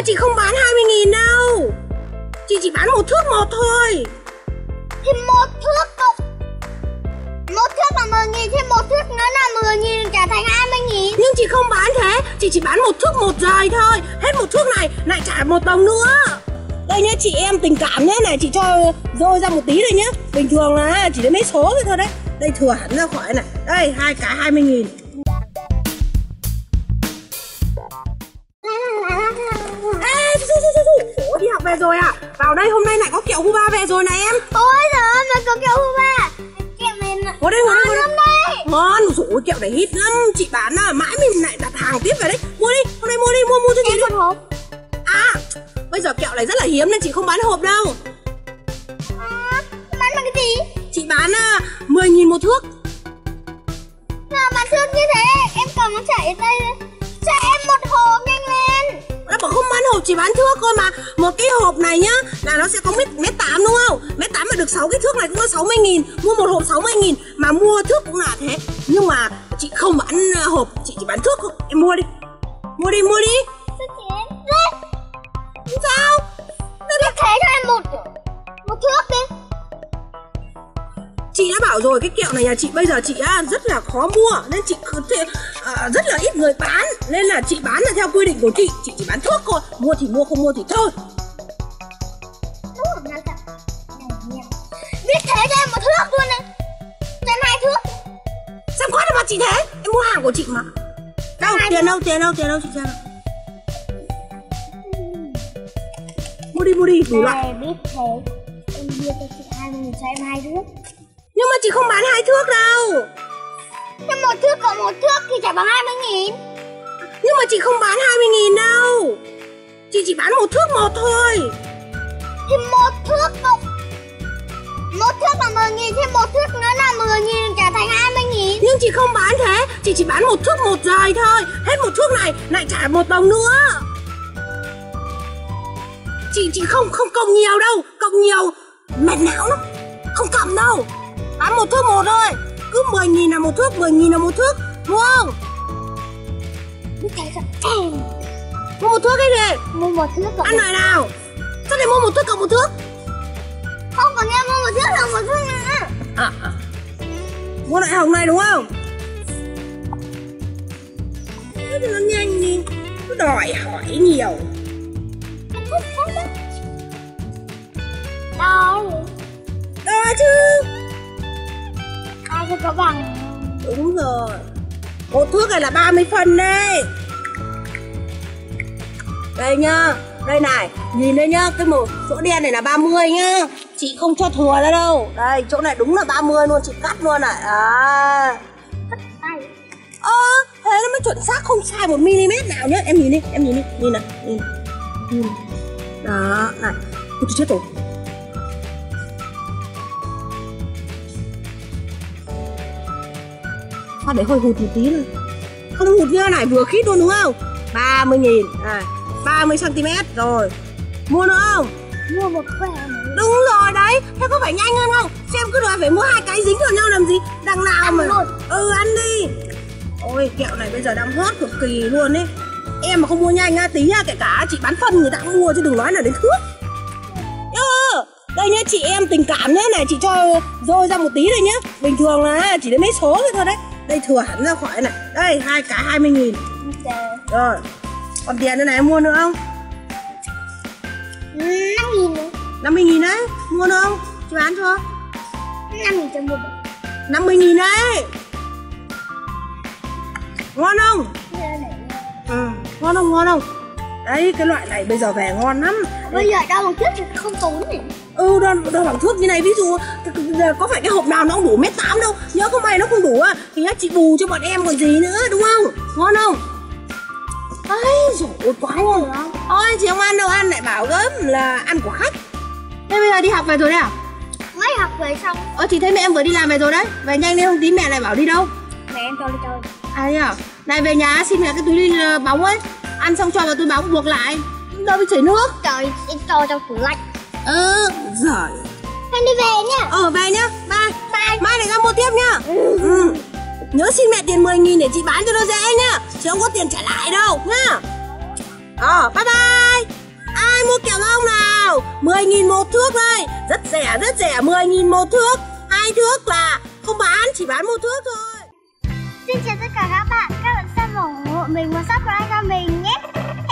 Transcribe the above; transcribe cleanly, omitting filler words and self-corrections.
chị không bán 20.000 đâu. Chị chỉ bán một thước một thôi. Thì một thước cộng một thước là 10.000, thì một thước nó là 10.000 trả thành 20.000. Nhưng chị không bán thế, chị chỉ bán một thước một giày thôi. Hết một thước này lại trả một đồng nữa. Đây nhá, chị em tình cảm nhé, này chị cho rôi ra một tí đây nhá. Bình thường là chỉ đến mấy số thôi đấy. Đây thừa hẳn ra khỏi này. Đây, hai cái 20.000. Ê, Ủa, đi học về rồi à? Vào đây, hôm nay lại có kẹo Huba về rồi này em. Ôi giời ơi, mà có kẹo Huba. Kẹo này ngồi đây, ngồi đây. Ngon. Ôi kẹo này hít lắm. Chị bán à, mãi mình lại đặt hàng tiếp về đấy. Mua đi, hôm nay mua đi, mua cho chị đi. Hộp. À, bây giờ kẹo này rất là hiếm nên chị không bán hộp đâu. Bán bằng cái gì? Chị bán 10.000 một thước. Bán thước như thế, em cầm nó chạy tay. Cho em một hộp nhanh lên. Nó bảo không bán hộp, chỉ bán thước thôi mà. Một cái hộp này nhá là nó sẽ có mét 8 đúng không? Mét 8 mà được 6 cái thước này cũng có 60.000. Mua một hộp 60.000, mà mua thước cũng là thế. Nhưng mà chị không bán hộp, chị chỉ bán thước thôi. Em mua đi. Mua đi. Sao chị em? Sao? Thế cho em một thước đi. Chị đã bảo rồi, cái kẹo này nhà chị bây giờ chị rất là khó mua. Nên chị rất là ít người bán. Nên là chị bán là theo quy định của chị chỉ bán thước thôi. Mua thì mua, không mua thì thôi. Biết thế cho em một thước luôn này. Cho em 2 thước. Sao có được mà chị thế? Em mua hàng của chị mà. Đâu, tiền đâu chị xem. Mua đi, đủ loại. Biết thế, em đưa cho chị 20.000 cho em 2 thước. Nhưng mà chị không bán 2 thước đâu. Nhưng một thước cộng một thước thì chả bằng 20.000. Nhưng mà chị không bán 20.000 đâu. Chị chỉ bán một thước một thôi. Thì một thước cộng một thước là 10.000, thì một thước nó là 10.000 trả thành 20.000. Nhưng chị không bán thế, chị chỉ bán một thước một giày thôi. Hết một thước này lại trả một đồng nữa. Chị không cộng nhiều đâu. Cộng nhiều mệt não lắm. Không cầm đâu. Bán một thước một thôi. Cứ 10.000 là một thước, 10.000 là một thước. Mua không? Mua một thước cái gì? Mua một thước cộng ăn này nào. Sao lại mua một thước cộng một thước? Không, còn em mua một thước là một thước nữa. Mua lại hồng này đúng không? Thế thì nó nhanh đi. Cứ đòi hỏi nhiều. Đó chứ. Ai cho có bằng. Đúng rồi. Một thước này là 30 phân đấy. Đây nhá. Đây này. Nhìn đây nhá. Cái một chỗ đen này là 30 nhá. Chị không cho thừa ra đâu. Đây chỗ này đúng là 30 luôn. Chị cắt luôn này. Cắt tay. Thế nó mới chuẩn xác, không sai 1mm nào nhá. Em nhìn đi. Nhìn này. Đó này. Ôi chết rồi. Sao để hơi hụt một tí thôi. Không hụt như này, vừa khít luôn đúng không? 30.000 này, 30cm rồi. Mua nữa không? Mua một que. Đúng rồi đấy. Thế có phải nhanh hơn không? Xem cứ đòi phải mua 2 cái dính vào nhau làm gì. Đằng nào ăn mà luôn. Ăn đi. Ôi kẹo này bây giờ đang hot cực kỳ luôn ấy. Em mà không mua nhanh tí kể cả chị bán phân người ta cũng mua chứ đừng nói là đến thước. Đây nhá, chị em tình cảm nhé, này chị cho rôi ra một tí đây nhá. Bình thường là chỉ đến mấy số thôi đấy. Đây thừa hẳn ra khỏi này. Đây, 2 cái 20.000. Rồi. Còn tiền đây này em mua nữa không? 5.000 nữa. 50.000 đấy. Mua nữa không? Chị bán cho 5.000 cho mua. 50.000 đấy. Ngon không? Ngon không? Đấy, cái loại này bây giờ về ngon lắm. Bây giờ đo bằng thước thì không tốn gì. Đo bằng thước như này, ví dụ có phải cái hộp nào nó cũng đủ 1m8 đâu. Nhớ không may nó không đủ thì nhá chị bù cho bọn em còn gì nữa, đúng không? Ngon không? Ấy dồi quá rồi. Ôi chị không ăn đâu, ăn lại bảo gớm là ăn của khách. Thế bây giờ đi học về rồi đấy à? Mới học về xong. Chị thấy mẹ em vừa đi làm về rồi đấy. Về nhanh đi không tí mẹ lại bảo đi đâu. Mẹ em cho đi chơi. Thế à? Này về nhà xin mẹ cái túi bóng ấy. Ăn xong cho vào túi bóng buộc lại. Đâu bị chảy nước. Trời, em cho trong tủ lạnh. Giời. Em đi về nhá. Về nhá. Bye. Mai lại ra mua tiếp nhá. Nhớ xin mẹ tiền 10.000 để chị bán cho nó dễ nhá. Chứ không có tiền trả lại đâu nhá. Bye bye. 10.000 một thước thôi. Rất rẻ, 10.000 một thước. 2 thước là không bán, chỉ bán 1 thước thôi. Xin chào tất cả các bạn xem ủng hộ mình và subscribe cho mình nhé.